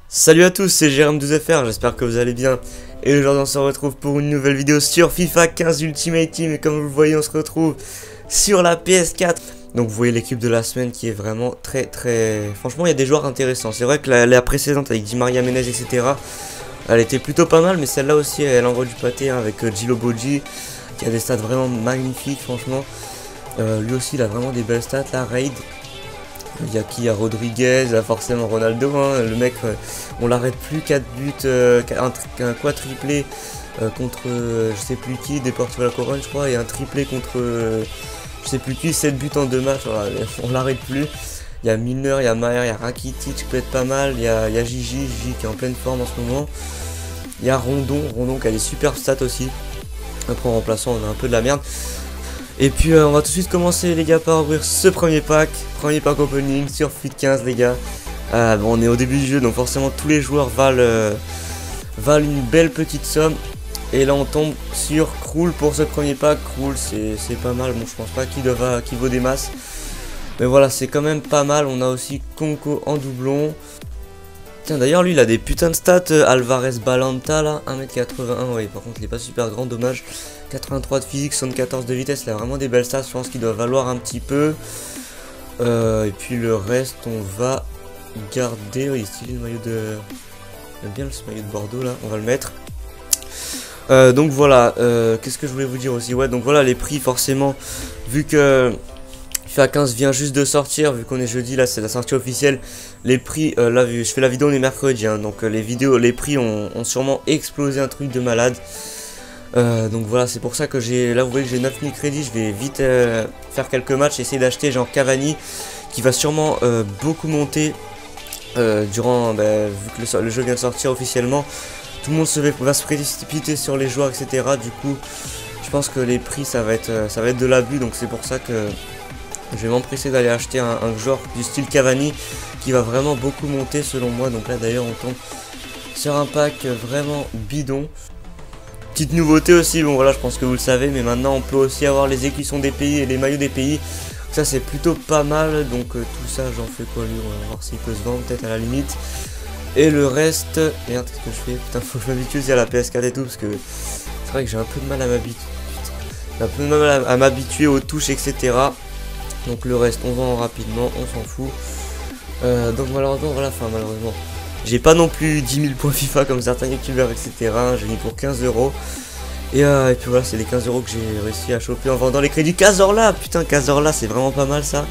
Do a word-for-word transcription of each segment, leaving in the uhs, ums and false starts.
Salut à tous, c'est Jérôme douze F R, j'espère que vous allez bien. Et aujourd'hui on se retrouve pour une nouvelle vidéo sur FIFA quinze Ultimate Team. Et comme vous le voyez, on se retrouve sur la P S quatre. Donc vous voyez l'équipe de la semaine qui est vraiment très très... Franchement il y a des joueurs intéressants. C'est vrai que la, la précédente avec Di Maria, Menez, et cetera, elle était plutôt pas mal, mais celle-là aussi elle envoie du pâté, hein, avec euh, Gilo Boggi qui a des stats vraiment magnifiques franchement. Euh, lui aussi il a vraiment des belles stats là, Raid. Il y a qui? Il y a Rodriguez, il y a forcément Ronaldo, hein. Le mec, euh, on l'arrête plus, quatre buts, euh, un, un quadruplé euh, contre euh, je sais plus qui, Deportivo La Corogne je crois, et un triplé contre euh, je sais plus qui, sept buts en deux matchs, voilà, on l'arrête plus. Il y a Milner, il y a Maher, il y a Rakitic qui peut être pas mal, il y a, il y a Gigi, Gigi qui est en pleine forme en ce moment. Il y a Rondon, Rondon qui a des super stats aussi. Après en remplaçant on a un peu de la merde. Et puis euh, on va tout de suite commencer les gars par ouvrir ce premier pack. Premier pack opening sur F U T quinze les gars. Euh, bon, on est au début du jeu donc forcément tous les joueurs valent, euh, valent une belle petite somme. Et là on tombe sur Krul pour ce premier pack. Krul c'est pas mal, bon je pense pas qu'il qu'il vaut des masses. Mais voilà c'est quand même pas mal. On a aussi Konko en doublon. Tiens d'ailleurs lui il a des putains de stats, euh, Alvarez Balanta là, un mètre quatre-vingt-un, ouais par contre il est pas super grand, dommage. quatre-vingt-trois de physique, soixante-quatorze de vitesse, il a vraiment des belles stats, je pense qu'il doit valoir un petit peu. Euh, et puis le reste on va garder, oui, il est stylé le maillot de... J'aime bien ce maillot de Bordeaux là, on va le mettre. Euh, donc voilà, euh, qu'est-ce que je voulais vous dire aussi, ouais donc voilà les prix forcément, vu que... FIFA quinze vient juste de sortir, vu qu'on est jeudi, là c'est la sortie officielle. Les prix, euh, là je fais la vidéo on est mercredi, hein, donc euh, les vidéos, les prix ont, ont sûrement explosé, un truc de malade. Euh, donc voilà, c'est pour ça que j'ai, là vous voyez que j'ai neuf mille crédits, je vais vite euh, faire quelques matchs, essayer d'acheter genre Cavani, qui va sûrement euh, beaucoup monter euh, durant, bah, vu que le, le jeu vient de sortir officiellement. Tout le monde se, va se précipiter sur les joueurs, et cetera. Du coup, je pense que les prix ça va être, ça va être de l'abus, donc c'est pour ça que... Je vais m'empresser d'aller acheter un, un joueur du style Cavani qui va vraiment beaucoup monter selon moi. Donc là d'ailleurs on tombe sur un pack vraiment bidon. Petite nouveauté aussi, bon voilà je pense que vous le savez, mais maintenant on peut aussi avoir les écussons des pays et les maillots des pays. Ça c'est plutôt pas mal, donc euh, tout ça j'en fais quoi lui, on va voir s'il peut se vendre peut-être à la limite. Et le reste, merde qu'est-ce que je fais, putain faut que je m'habitue aussi à la P S quatre et tout, parce que c'est vrai que j'ai un peu de mal à m'habituer. Un peu de mal à m'habituer aux touches et cetera. Donc le reste on vend rapidement, on s'en fout. Euh, donc malheureusement voilà, enfin malheureusement j'ai pas non plus dix mille points FIFA comme certains youtubeurs etc. J'ai mis pour quinze euros. Et, euh, et puis voilà c'est les quinze euros que j'ai réussi à choper en vendant les crédits. Cazorla, putain Cazorla c'est vraiment pas mal ça.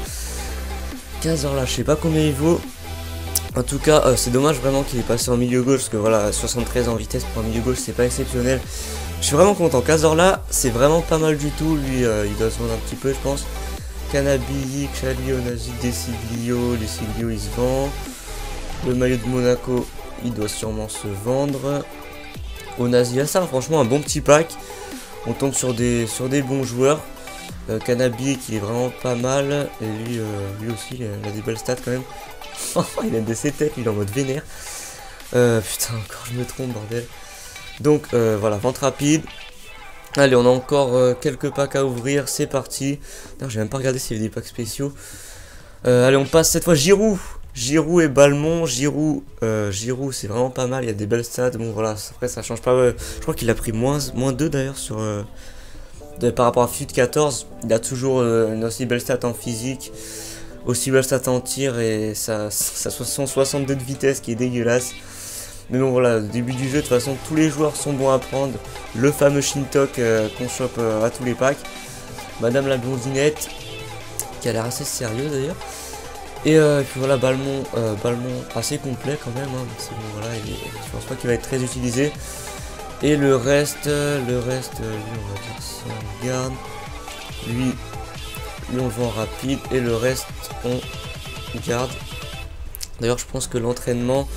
Cazorla je sais pas combien il vaut. En tout cas euh, c'est dommage vraiment qu'il est passé en milieu gauche, parce que voilà soixante-treize en vitesse pour un milieu gauche c'est pas exceptionnel. Je suis vraiment content, Cazorla c'est vraiment pas mal du tout. Lui euh, il doit se vendre un petit peu je pense. Canabi, Chali, Onasi, Desiglio, Desiglio il se vend. Le maillot de Monaco il doit sûrement se vendre. Onasi, ça franchement un bon petit pack. On tombe sur des, sur des bons joueurs. euh, Canabi qui est vraiment pas mal. Et lui, euh, lui aussi il a, il a des belles stats quand même. Il a des ses têtes, il est en mode vénère. euh, Putain encore je me trompe bordel. Donc euh, voilà, vente rapide. Allez, on a encore euh, quelques packs à ouvrir, c'est parti. J'ai même pas regardé s'il y avait des packs spéciaux. Euh, allez, on passe cette fois Giroud. Giroud et Balmont. Giroud, euh, Giroud c'est vraiment pas mal, il y a des belles stats. Bon voilà, après ça change pas. Euh, je crois qu'il a pris moins, moins deux d'ailleurs sur euh, de, par rapport à F U T quatorze. Il a toujours euh, une aussi belle stat en physique, aussi belle stat en tir, et ça, ça cent soixante-deux de vitesse qui est dégueulasse. Mais bon voilà, au début du jeu de toute façon tous les joueurs sont bons à prendre. Le fameux Shintok euh, qu'on chope euh, à tous les packs. Madame la blondinette qui a l'air assez sérieux d'ailleurs. Et, euh, et puis voilà Balmont, euh, Balmont assez complet quand même, hein. C'est bon voilà, il est, je pense pas qu'il va être très utilisé. Et le reste, le reste, lui on va dire si on regarde. Lui, lui on le vend rapide et le reste on garde. D'ailleurs je pense que l'entraînement...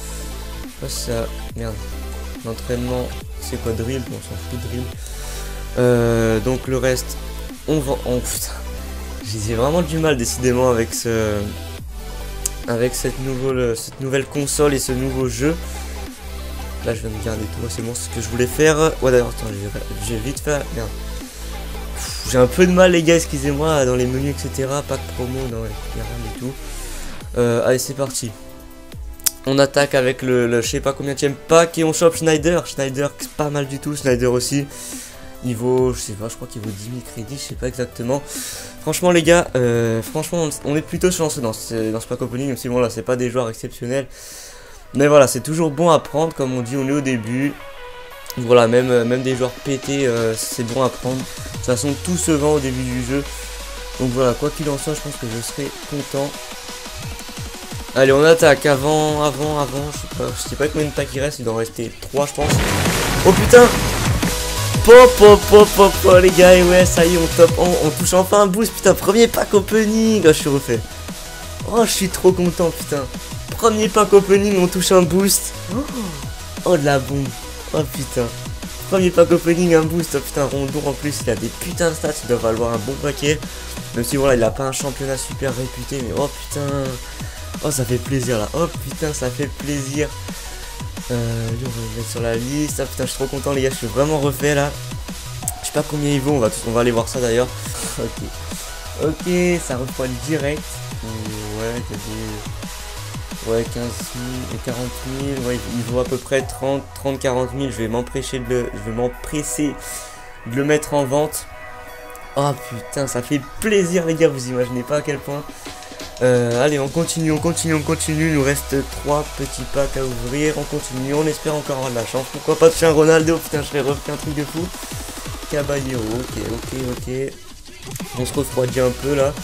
ça, merde, l'entraînement c'est quoi, drill, bon, on s'en fout de drill. Euh, donc le reste on vend, oh putain j'ai vraiment du mal décidément avec ce avec cette nouvelle cette nouvelle console et ce nouveau jeu. Là je viens de garder tout, c'est bon, c'est ce que je voulais faire. Ouais d'ailleurs attends, j'ai vite fait, merde, j'ai un peu de mal les gars, excusez-moi, dans les menus etc. Pack promo, non il n'y a rien du tout. euh, allez c'est parti. On attaque avec le, le je sais pas combien de pack et on chope Schneider. Schneider, pas mal du tout. Schneider aussi. Il vaut, je sais pas, je crois qu'il vaut dix mille crédits, je sais pas exactement. Franchement les gars, euh, franchement on est plutôt chanceux dans ce, dans ce pack opening, même si bon là c'est pas des joueurs exceptionnels. Mais voilà, c'est toujours bon à prendre, comme on dit, on est au début. Voilà, même, même des joueurs pétés, euh, c'est bon à prendre. De toute façon, tout se vend au début du jeu. Donc voilà, quoi qu'il en soit, je pense que je serai content. Allez, on attaque avant, avant, avant, je sais pas, je sais pas combien de packs il reste, il doit en rester trois je pense. Oh putain! Pop, pop, pop, pop, pop, les gars, et ouais, ça y est, on top, on, on touche enfin un boost, putain, premier pack opening, oh, je suis refait. Oh, je suis trop content, putain. Premier pack opening, on touche un boost. Oh, oh de la bombe, oh putain. Premier pack opening, un boost, oh putain, Rondon en plus, il a des putains de stats, il doit valoir un bon paquet. Même si voilà, il a pas un championnat super réputé, mais oh putain. Oh, ça fait plaisir là, oh putain, ça fait plaisir. Euh, lui, on va le mettre sur la liste. Ah putain, je suis trop content les gars, je suis vraiment refait là. Je sais pas combien il vaut, on va, on va aller voir ça d'ailleurs. Ok, ok, ça refroidit direct. Ouais, il y a des... Ouais, quinze mille et quarante mille. Ouais, il vaut à peu près trente, trente, quarante mille. Je vais m'empresser de le... Je vais m'empresser de le mettre en vente. Oh putain, ça fait plaisir les gars, vous imaginez pas à quel point. Euh, allez, on continue, on continue, on continue. Il nous reste trois petits packs à ouvrir. On continue, on espère encore avoir de la chance. Pourquoi pas toucher un Ronaldo? Putain, je serais refait un truc de fou. Caballero, ok, ok, ok. On se refroidit un peu là.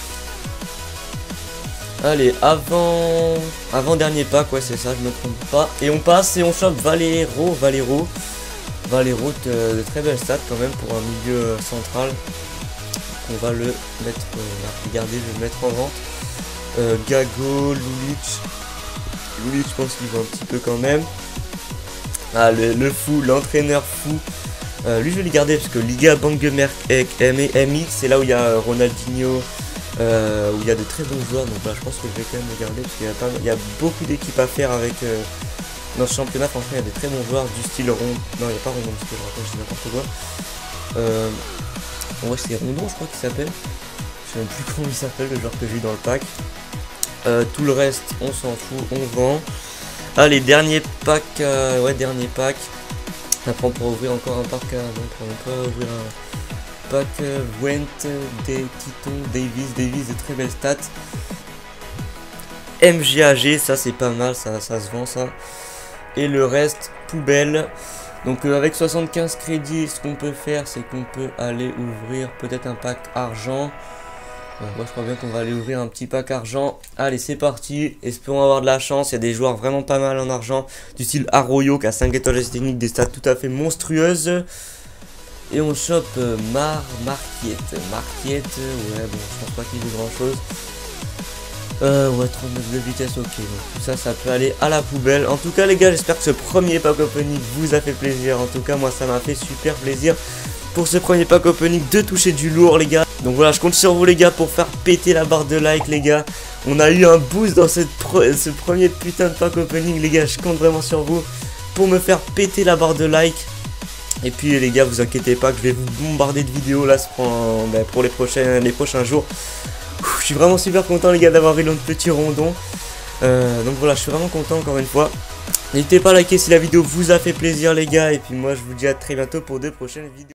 Allez, avant... Avant dernier pack, ouais, c'est ça, je me trompe pas. Et on passe et on chope Valero, Valero. Valero, de, de très belles stats quand même pour un milieu central. On va le mettre, euh, regardez, je vais le mettre en vente. Euh, Gago, Lulic. Lulic, je pense qu'il vaut un petit peu quand même. Ah, le, le fou, l'entraîneur fou. Euh, lui, je vais le garder parce que Liga Bangemer M X, c'est là où il y a Ronaldinho, euh, où il y a de très bons joueurs. Donc là, je pense que je vais quand même le garder parce qu'il y a, pas, il y a beaucoup d'équipes à faire avec. Euh, dans ce championnat, franchement, il y a des très bons joueurs du style Rond. Non, il n'y a pas Rondon, parce que je raconte, je dis n'importe quoi. Euh, ouais, c'est Rondon, je crois qu'il s'appelle. Je sais même plus comment il s'appelle, le joueur que j'ai eu dans le pack. Euh, tout le reste, on s'en fout, on vend. Allez, dernier pack, euh, ouais, dernier pack. Après, on pourra ouvrir encore un pack. Euh, donc, on peut ouvrir un pack euh, Went, des Titon, Davis, Davis, de très belles stats. M G A G, ça c'est pas mal, ça, ça se vend ça. Et le reste, poubelle. Donc euh, avec soixante-quinze crédits, ce qu'on peut faire, c'est qu'on peut aller ouvrir peut-être un pack argent. Euh, moi je crois bien qu'on va aller ouvrir un petit pack argent. Allez, c'est parti, espérons avoir de la chance. Il y a des joueurs vraiment pas mal en argent, du style Arroyo qui a cinq étoiles techniques, des stats tout à fait monstrueuses. Et on chope euh, Mar Marquiette. Marquiette, ouais bon, je pense pas qu'il vaut grand chose. Euh, ouais, trente-neuf de vitesse, ok, donc tout ça, ça peut aller à la poubelle. En tout cas, les gars, j'espère que ce premier pack opening vous a fait plaisir. En tout cas, moi, ça m'a fait super plaisir pour ce premier pack opening de toucher du lourd, les gars. Donc voilà, je compte sur vous, les gars, pour faire péter la barre de like, les gars. On a eu un boost dans cette pro ce premier putain de pack opening, les gars. Je compte vraiment sur vous pour me faire péter la barre de like. Et puis, les gars, vous inquiétez pas que je vais vous bombarder de vidéos là pour, ben, pour les, prochains, les prochains jours. Je suis vraiment super content les gars d'avoir eu notre petit rondon. euh, Donc voilà, je suis vraiment content encore une fois. N'hésitez pas à liker si la vidéo vous a fait plaisir les gars. Et puis moi je vous dis à très bientôt pour de prochaines vidéos.